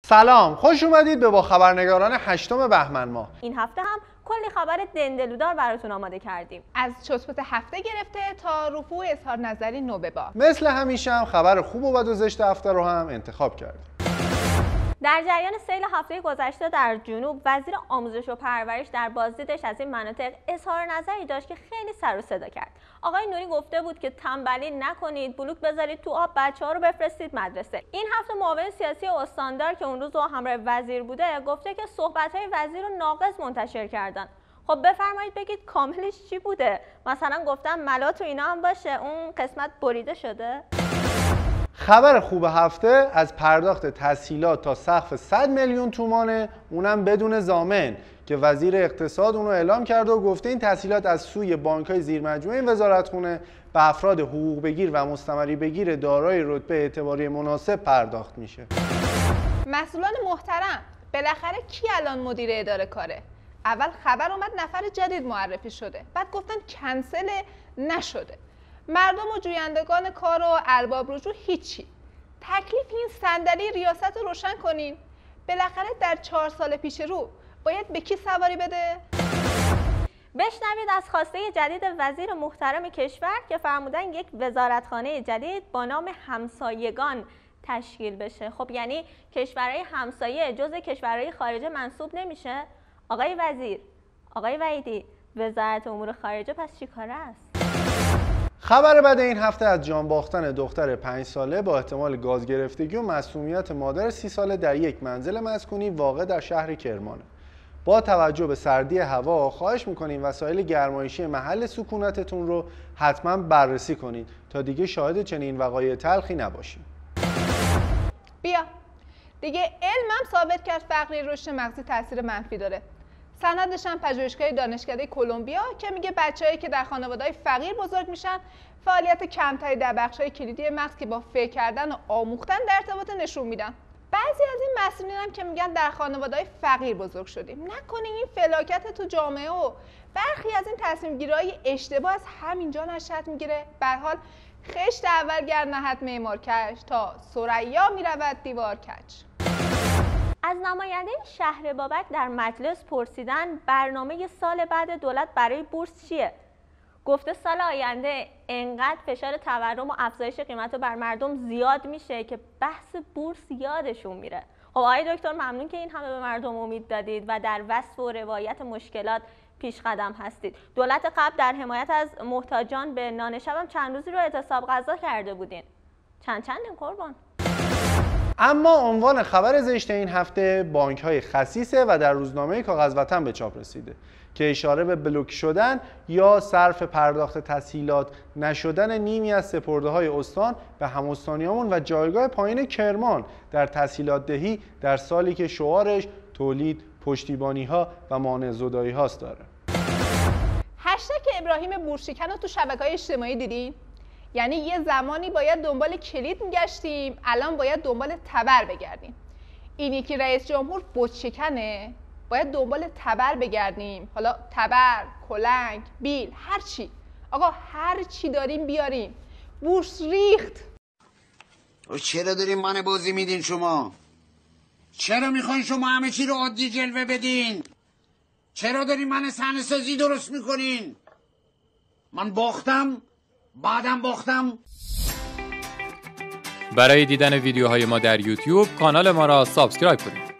سلام، خوش اومدید به با خبرنگاران 8 بهمن ماه. این هفته هم کلی خبر دندلودار براتون آماده کردیم. از چوسپوت هفته گرفته تا رفوع اظهار نظری نوبه‌بار. مثل همیشه هم خبر خوب و بد و زشت هفته رو هم انتخاب کردیم. در جریان سیل هفته گذشته در جنوب، وزیر آموزش و پرورش در بازدیدش از این مناطق اظهار نظری داشت که خیلی سر و صدا کرد. آقای نوری گفته بود که تنبلی نکنید، بلوک بذارید تو آب، بچه‌ها رو بفرستید مدرسه. این هفته معاون سیاسی استاندار که اون روز همراه وزیر بوده گفته که صحبت‌های وزیر رو ناقص منتشر کردن. خب بفرمایید بگید کاملش چی بوده؟ مثلا گفتم ملات و اینا هم باشه، اون قسمت بریده شده؟ خبر خوب هفته از پرداخت تسهیلات تا سقف 100 میلیون تومانه، اونم بدون ضامن، که وزیر اقتصاد اونو اعلام کرده و گفته این تسهیلات از سوی بانک‌های زیرمجموعه این وزارتخونه به افراد حقوق بگیر و مستمری بگیر دارای رتبه اعتباری مناسب پرداخت میشه. مسئولان محترم، بالاخره کی الان مدیر اداره کاره؟ اول خبر اومد نفر جدید معرفی شده، بعد گفتن کنسل نشده. مردم و جویندگان کار و ارباب رجوع هیچی. تکلیف این صندلی ریاست رو روشن کنین. بالاخره در 4 سال پیش رو باید به کی سواری بده؟ بشنوید از خواسته جدید وزیر محترم کشور که فرمودن یک وزارتخانه جدید با نام همسایگان تشکیل بشه. خب یعنی کشورهای همسایه جزء کشورهای خارجه منسوب نمیشه؟ آقای وزیر، آقای وحیدی، وزارت امور خارجه پس چی کاره است؟ خبر بعد این هفته از جان باختن دختر 5 ساله با احتمال گاز گرفتگی و مسمومیت مادر 30 ساله در یک منزل مسکونی واقع در شهر کرمانه. با توجه به سردی هوا خواهش میکنیم وسایل گرمایشی محل سکونتتون رو حتما بررسی کنید تا دیگه شاهد چنین وقایع تلخی نباشیم. بیا دیگه علمم ثابت کرد فقری رشد مغزی تاثیر منفی داره. سندش هم پژوهشگاه دانشکده کلمبیا که میگه بچه‌هایی که در خانواده‌های فقیر بزرگ میشن فعالیت کمتری در بخش‌های کلیدی مغز که با فکر کردن و آموختن در ارتباط نشون میدن. بعضی از این مسئولین هم که میگن در خانواده‌های فقیر بزرگ شدیم. نکنه این فلاکت تو جامعه و برخی از این تصمیم‌گیری‌های اشتباه از همینجا نشأت میگیره. به هر حال خشت اول گر نهد معمار کش تا ثریا میرود دیوار کج. از نماینده شهر بابک در مجلس پرسیدن برنامه سال بعد دولت برای بورس چیه؟ گفته سال آینده انقدر فشار تورم و افزایش قیمت بر مردم زیاد میشه که بحث بورس یادشون میره. خب آقای دکتر ممنون که این همه به مردم امید دادید و در وصف و روایت مشکلات پیش قدم هستید. دولت قبل در حمایت از محتاجان به نان شبم چند روزی رو اعتصاب غذا کرده بودین. چندین قربان. اما عنوان خبر زشت این هفته بانک‌های خسیسه و در روزنامه کاغذ وطن به چاپ رسیده که اشاره به بلوک شدن یا صرف پرداخت تسهیلات نشدن نیمی از سپرده‌های استان به هم‌استانیامون و جایگاه پایین کرمان در تسهیلات دهی در سالی که شعارش تولید، پشتیبانی‌ها و مانع زدایی هاست داره. هشتگ ابراهیم بورشکن رو تو شبکه‌های اجتماعی دیدین؟ یعنی یه زمانی باید دنبال کلید میگشتیم، الان باید دنبال تبر بگردیم. این یکی رئیس جمهور بتشکنه، باید دنبال تبر بگردیم. حالا تبر، کلنگ، بیل، هر چی. آقا هر چی داریم بیاریم. بورس ریخت. چرا دارین من بازی میدین شما؟ چرا میخواین شما همه چی رو عادی جلوه بدین؟ چرا دارین من صحنه سازی درست میکنین؟ من باختم، بعدم باختم. برای دیدن ویدیوهای ما در یوتیوب کانال ما را سابسکرایب کنید.